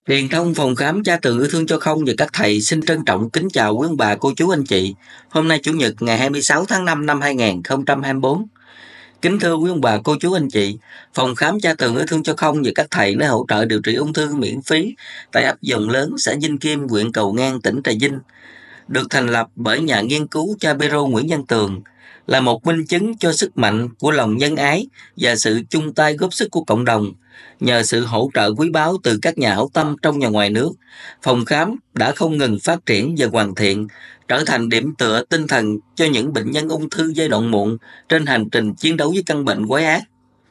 Truyền thông phòng khám Cha Tường Yêu Thương Cho Không và các thầy xin trân trọng kính chào quý ông bà, cô chú, anh chị. Hôm nay Chủ nhật ngày 26 tháng 5 năm 2024. Kính thưa quý ông bà, cô chú, anh chị, phòng khám Cha Tường Yêu Thương Cho Không và các thầy nơi hỗ trợ điều trị ung thư miễn phí tại ấp Dòng Lớn, xã Vinh Kim, huyện Cầu Ngang, tỉnh Trà Vinh, được thành lập bởi nhà nghiên cứu Cha Pê-rô Nguyễn Văn Tường, là một minh chứng cho sức mạnh của lòng nhân ái và sự chung tay góp sức của cộng đồng. Nhờ sự hỗ trợ quý báu từ các nhà hảo tâm trong và ngoài nước, phòng khám đã không ngừng phát triển và hoàn thiện, trở thành điểm tựa tinh thần cho những bệnh nhân ung thư giai đoạn muộn trên hành trình chiến đấu với căn bệnh quái ác.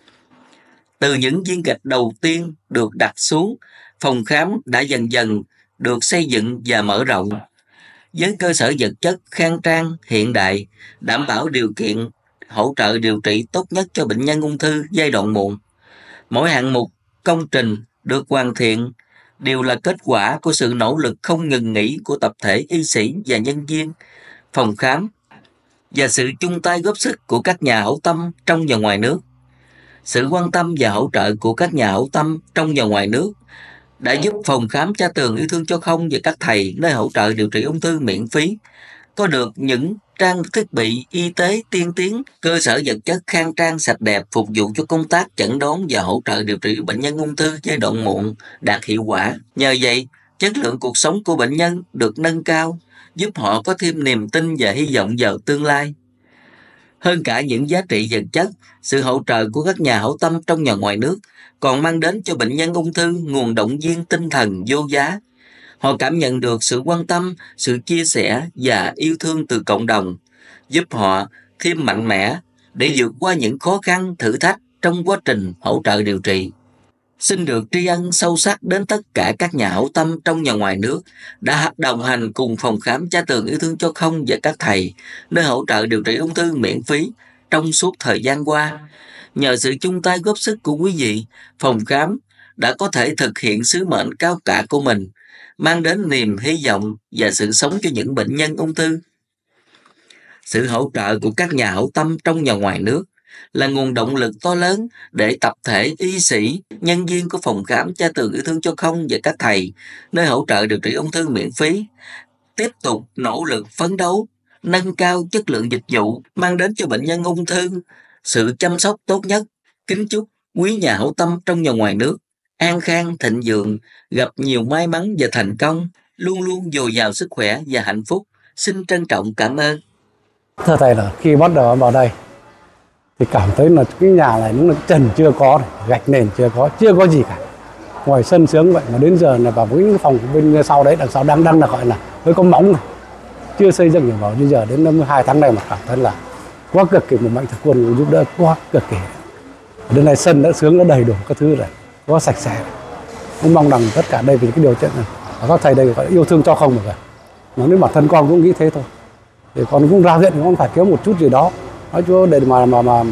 Từ những viên gạch đầu tiên được đặt xuống, phòng khám đã dần dần được xây dựng và mở rộng, với cơ sở vật chất khang trang, hiện đại, đảm bảo điều kiện hỗ trợ điều trị tốt nhất cho bệnh nhân ung thư giai đoạn muộn. Mỗi hạng mục công trình được hoàn thiện đều là kết quả của sự nỗ lực không ngừng nghỉ của tập thể y sĩ và nhân viên phòng khám và sự chung tay góp sức của các nhà hảo tâm trong và ngoài nước. Sự quan tâm và hỗ trợ của các nhà hảo tâm trong và ngoài nước đã giúp phòng khám Cha Tường Yêu Thương Cho Không và các thầy nơi hỗ trợ điều trị ung thư miễn phí có được những trang thiết bị y tế tiên tiến, cơ sở vật chất khang trang sạch đẹp phục vụ cho công tác chẩn đoán và hỗ trợ điều trị bệnh nhân ung thư giai đoạn muộn đạt hiệu quả. Nhờ vậy, chất lượng cuộc sống của bệnh nhân được nâng cao, giúp họ có thêm niềm tin và hy vọng vào tương lai. Hơn cả những giá trị vật chất, sự hỗ trợ của các nhà hảo tâm trong và ngoài nước còn mang đến cho bệnh nhân ung thư nguồn động viên tinh thần vô giá. Họ cảm nhận được sự quan tâm, sự chia sẻ và yêu thương từ cộng đồng, giúp họ thêm mạnh mẽ để vượt qua những khó khăn, thử thách trong quá trình hỗ trợ điều trị. Xin được tri ân sâu sắc đến tất cả các nhà hảo tâm trong và ngoài nước đã đồng hành cùng phòng khám Cha Tường Yêu Thương Cho Không và các thầy nơi hỗ trợ điều trị ung thư miễn phí trong suốt thời gian qua. Nhờ sự chung tay góp sức của quý vị, phòng khám đã có thể thực hiện sứ mệnh cao cả của mình, mang đến niềm hy vọng và sự sống cho những bệnh nhân ung thư. Sự hỗ trợ của các nhà hảo tâm trong và ngoài nước là nguồn động lực to lớn để tập thể y sĩ, nhân viên của phòng khám Cha Tường Yêu Thương Cho Không và các thầy nơi hỗ trợ điều trị ung thư miễn phí tiếp tục nỗ lực phấn đấu, nâng cao chất lượng dịch vụ, mang đến cho bệnh nhân ung thư sự chăm sóc tốt nhất. Kính chúc quý nhà hảo tâm trong và ngoài nước an khang thịnh vượng, gặp nhiều may mắn và thành công, luôn luôn dồi dào sức khỏe và hạnh phúc. Xin trân trọng cảm ơn. Thưa thầy, là khi bắt đầu vào đây thì cảm thấy là cái nhà này nó trần chưa có, gạch nền chưa có gì cả, ngoài sân sướng vậy mà đến giờ là vào cái phòng bên sau đấy, đằng sau đang là gọi là mới có móng này, chưa xây dựng được. Vào bây giờ đến năm 2 tháng này mà cảm thấy là quá cực kỳ, một mạnh thường quân giúp đỡ quá cực kỳ. Đến nay sân đã sướng, đã đầy đủ các thứ rồi, quá sạch sẽ. Cũng mong rằng tất cả đây vì cái điều chuyện này các thầy đây gọi là yêu thương cho không được. Mà nếu bản thân con cũng nghĩ thế thôi, thì con cũng ra huyện thì con phải kiếm một chút gì đó nói chú để mà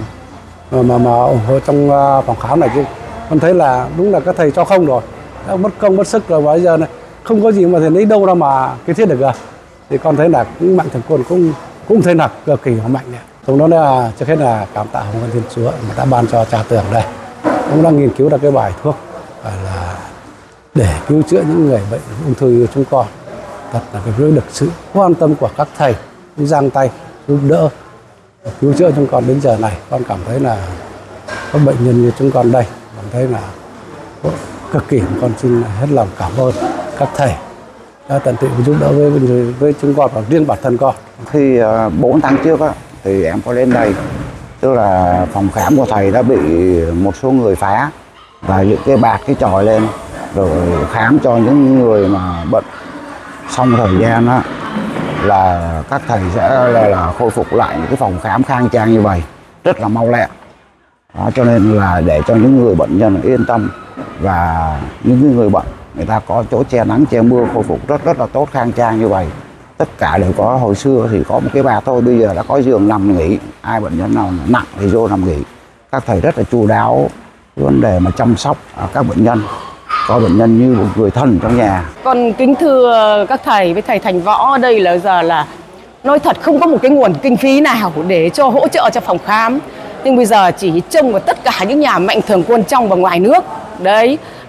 ủng hộ trong phòng khám này chứ. Con thấy là đúng là các thầy cho không rồi, đã mất công mất sức rồi, và bây giờ này không có gì mà thầy lấy đâu ra mà cái thiết được rồi. Thì con thấy là cũng mạnh thường quân cũng thấy là cực kỳ mạnh này. Trong đó là trước hết là cảm tạ Hồng Ân Thiên Chúa mà đã ban cho Cha Tường đây, cũng đang nghiên cứu ra cái bài thuốc là để cứu chữa những người bệnh ung thư như chúng con. Thật là cái được sự quan tâm của các thầy cũng giang tay giúp đỡ cứu chữa chúng con đến giờ này. Con cảm thấy là các bệnh nhân như chúng con đây cảm thấy là cực kỳ. Con xin hết lòng cảm ơn các thầy đã tận tụy giúp đỡ với chúng con và riêng bản thân con. Khi 4 tháng trước á, thì em có lên đây, tức là phòng khám của thầy đã bị một số người phá và những cái bạc cái chòi lên rồi khám cho những người mà bệnh. Xong thời gian á là các thầy sẽ là khôi phục lại những cái phòng khám khang trang như vậy rất là mau lẹ. Đó, cho nên là để cho những người bệnh nhân yên tâm và những người bệnh người ta có chỗ che nắng che mưa, khôi phục rất là tốt, khang trang như vậy. Tất cả đều có. Hồi xưa thì có một cái bà thôi, bây giờ đã có giường nằm nghỉ, ai bệnh nhân nào nặng thì vô nằm nghỉ. Các thầy rất là chu đáo vấn đề mà chăm sóc các bệnh nhân, có bệnh nhân như một người thân trong nhà. Con kính thưa các thầy với thầy Thành Võ ở đây là giờ là nói thật không có một cái nguồn kinh phí nào để cho hỗ trợ cho phòng khám. Nhưng bây giờ chỉ trông vào tất cả những nhà mạnh thường quân trong và ngoài nước. Đấy,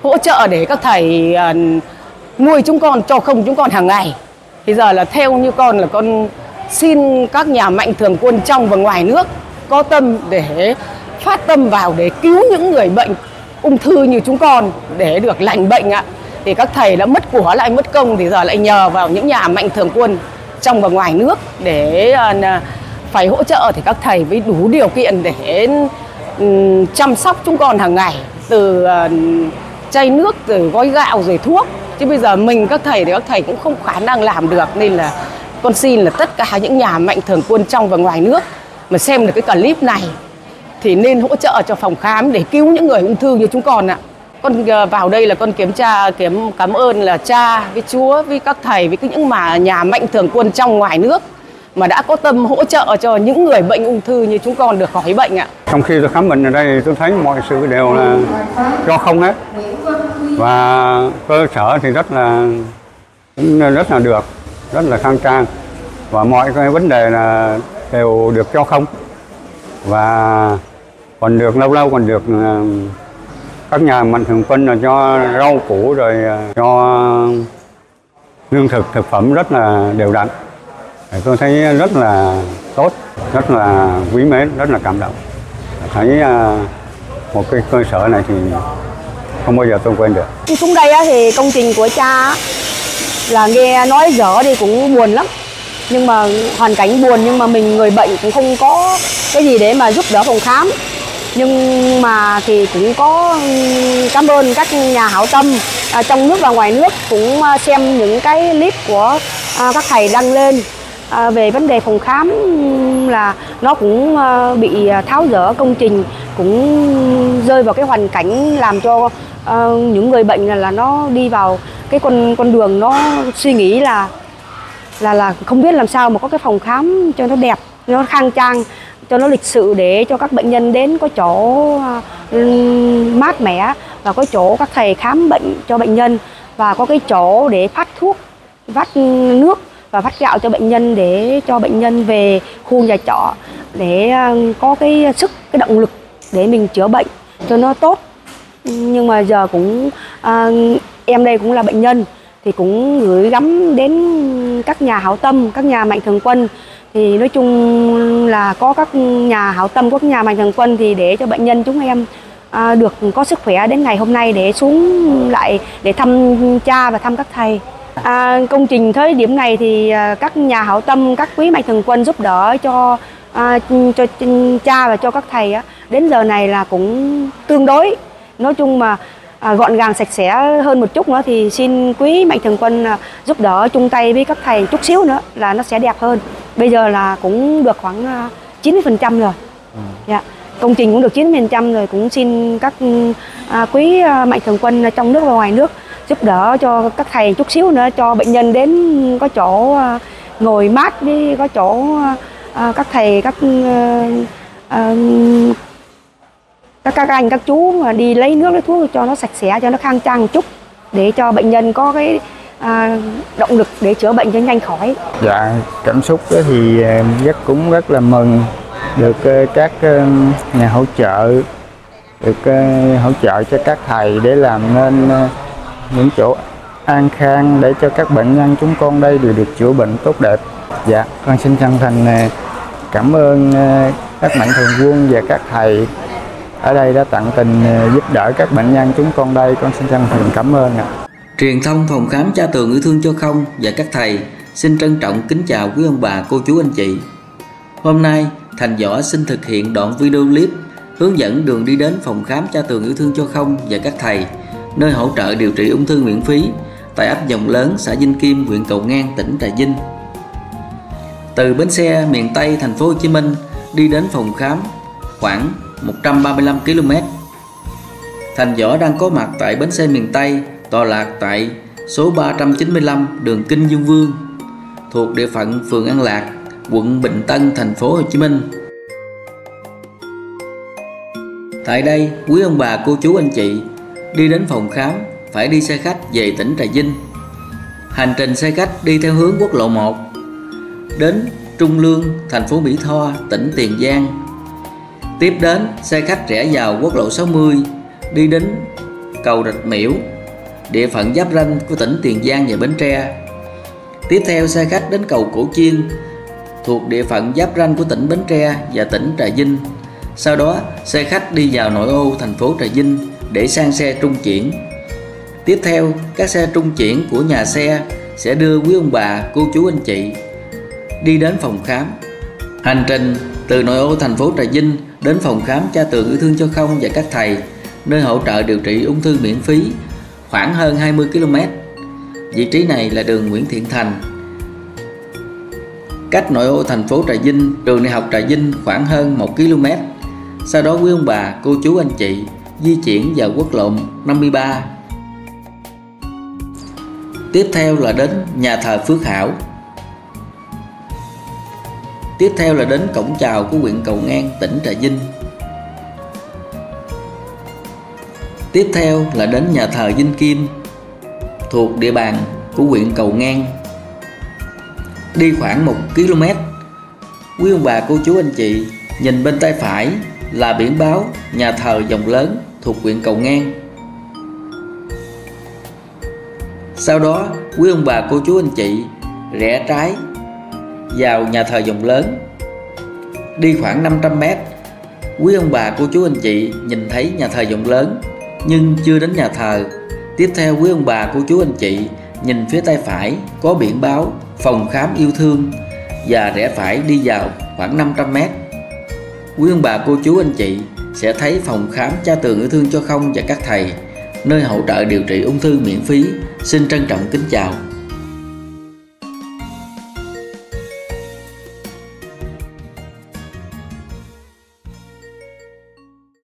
hỗ trợ để các thầy nuôi chúng con, cho không chúng con hàng ngày. Bây giờ là theo như con là con xin các nhà mạnh thường quân trong và ngoài nước có tâm để phát tâm vào để cứu những người bệnh ung thư như chúng con để được lành bệnh ạ. Thì các thầy đã mất của lại mất công thì giờ lại nhờ vào những nhà mạnh thường quân trong và ngoài nước để phải hỗ trợ thì các thầy mới đủ điều kiện để chăm sóc chúng con hàng ngày, từ chai nước, từ gói gạo rồi thuốc. Chứ bây giờ mình các thầy thì các thầy cũng không khả năng làm được, nên là con xin là tất cả những nhà mạnh thường quân trong và ngoài nước mà xem được cái clip này thì nên hỗ trợ cho phòng khám để cứu những người ung thư như chúng con ạ. Con vào đây là con cảm ơn là cha với Chúa với các thầy với những nhà mạnh thường quân trong ngoài nước mà đã có tâm hỗ trợ cho những người bệnh ung thư như chúng con được khỏi bệnh ạ. Trong khi tôi khám bệnh ở đây tôi thấy mọi sự đều là cho không hết, và cơ sở thì rất là được, rất là khang trang, và mọi cái vấn đề là đều được cho không, và còn được lâu còn được các nhà mạnh thường quân là cho rau củ rồi cho lương thực thực phẩm rất là đều đặn. Tôi thấy rất là tốt, rất là quý mến, rất là cảm động. Thấy một cái cơ sở này thì không bao giờ tôi quên được. Khi xuống đây thì công trình của cha là nghe nói dở đi cũng buồn lắm. Nhưng mà hoàn cảnh buồn, nhưng mà mình người bệnh cũng không có cái gì để mà giúp đỡ phòng khám. Nhưng mà thì cũng có cảm ơn các nhà hảo tâm trong nước và ngoài nước cũng xem những cái clip của các thầy đăng lên về vấn đề phòng khám, là nó cũng bị tháo dỡ công trình, cũng rơi vào cái hoàn cảnh làm cho những người bệnh là nó đi vào cái con đường nó suy nghĩ là không biết làm sao mà có cái phòng khám cho nó đẹp, nó khang trang, cho nó lịch sự để cho các bệnh nhân đến có chỗ mát mẻ, và có chỗ các thầy khám bệnh cho bệnh nhân, và có cái chỗ để phát thuốc, phát nước và phát gạo cho bệnh nhân, để cho bệnh nhân về khu nhà trọ để có cái sức, cái động lực để mình chữa bệnh cho nó tốt. Nhưng mà giờ cũng em đây cũng là bệnh nhân thì cũng gửi gắm đến các nhà hảo tâm, các nhà mạnh thường quân. Thì nói chung là có các nhà hảo tâm, các nhà mạnh thường quân thì để cho bệnh nhân chúng em được có sức khỏe đến ngày hôm nay để xuống lại để thăm cha và thăm các thầy. Công trình thời điểm này thì các nhà hảo tâm, các quý mạnh thường quân giúp đỡ cho cha và cho các thầy đến giờ này là cũng tương đối, nói chung mà gọn gàng sạch sẽ hơn một chút nữa, thì xin quý mạnh thường quân giúp đỡ chung tay với các thầy chút xíu nữa là nó sẽ đẹp hơn. Bây giờ là cũng được khoảng 90% rồi. Dạ. Công trình cũng được 90% rồi, cũng xin các quý mạnh thường quân trong nước và ngoài nước giúp đỡ cho các thầy chút xíu nữa, cho bệnh nhân đến có chỗ ngồi mát, với có chỗ các thầy, các anh, các chú mà đi lấy nước lấy thuốc cho nó sạch sẽ, cho nó khang trang một chút, để cho bệnh nhân có cái động lực để chữa bệnh cho nhanh khỏi. Dạ, cảm xúc thì cũng rất là mừng được các nhà hỗ trợ, được hỗ trợ cho các thầy để làm nên những chỗ an khang để cho các bệnh nhân chúng con đây đều được chữa bệnh tốt đẹp. Dạ, con xin chân thành cảm ơn các mạnh thường quân và các thầy ở đây đã tận tình giúp đỡ các bệnh nhân chúng con đây. Con xin chân thành cảm ơn ạ. Truyền thông phòng khám Cha Tường Yêu Thương Cho Không và các thầy xin trân trọng kính chào quý ông bà, cô chú, anh chị. Hôm nay Thành Võ xin thực hiện đoạn video clip hướng dẫn đường đi đến phòng khám Cha Tường Yêu Thương Cho Không và các thầy, nơi hỗ trợ điều trị ung thư miễn phí tại ấp Dòng Lớn, xã Vinh Kim, huyện Cầu Ngang, tỉnh Trà Vinh. Từ bến xe miền Tây thành phố Hồ Chí Minh đi đến phòng khám khoảng 135 km. Thành Võ đang có mặt tại bến xe miền Tây, tọa lạc tại số 395 đường Kinh Dương Vương, thuộc địa phận phường An Lạc, quận Bình Tân, thành phố Hồ Chí Minh. Tại đây, quý ông bà, cô chú, anh chị đi đến phòng khám phải đi xe khách về tỉnh Trà Vinh. Hành trình xe khách đi theo hướng quốc lộ 1 đến Trung Lương, thành phố Mỹ Tho, tỉnh Tiền Giang. Tiếp đến xe khách rẽ vào quốc lộ 60 đi đến cầu Rạch Miễu, địa phận giáp ranh của tỉnh Tiền Giang và Bến Tre. Tiếp theo xe khách đến cầu Cổ Chiên, thuộc địa phận giáp ranh của tỉnh Bến Tre và tỉnh Trà Vinh. Sau đó xe khách đi vào nội ô thành phố Trà Vinh để sang xe trung chuyển. Tiếp theo các xe trung chuyển của nhà xe sẽ đưa quý ông bà, cô chú, anh chị đi đến phòng khám. Hành trình từ nội ô thành phố Trà Vinh đến phòng khám Cha Tường Yêu Thương Cho Không và các thầy, nơi hỗ trợ điều trị ung thư miễn phí, khoảng hơn 20 km. Vị trí này là đường Nguyễn Thiện Thành, cách nội ô thành phố Trà Vinh, trường đại học Trà Vinh khoảng hơn 1 km. Sau đó quý ông bà, cô chú, anh chị di chuyển vào quốc lộ 53. Tiếp theo là đến nhà thờ Phước Hảo. Tiếp theo là đến cổng chào của huyện Cầu Ngang, tỉnh Trà Vinh. Tiếp theo là đến nhà thờ Vinh Kim, thuộc địa bàn của huyện Cầu Ngang. Đi khoảng 1 km, quý ông bà, cô chú, anh chị nhìn bên tay phải là biển báo nhà thờ Dòng Lớn, thuộc huyện Cầu Ngang. Sau đó quý ông bà, cô chú, anh chị rẽ trái vào nhà thờ Dòng Lớn. Đi khoảng 500 m, quý ông bà, cô chú, anh chị nhìn thấy nhà thờ Dòng Lớn nhưng chưa đến nhà thờ. Tiếp theo quý ông bà, cô chú, anh chị nhìn phía tay phải có biển báo phòng khám yêu thương và rẽ phải đi vào khoảng 500 m. Quý ông bà, cô chú, anh chị sẽ thấy phòng khám Cha Tường Yêu Thương Cho Không và các thầy, nơi hỗ trợ điều trị ung thư miễn phí. Xin trân trọng kính chào.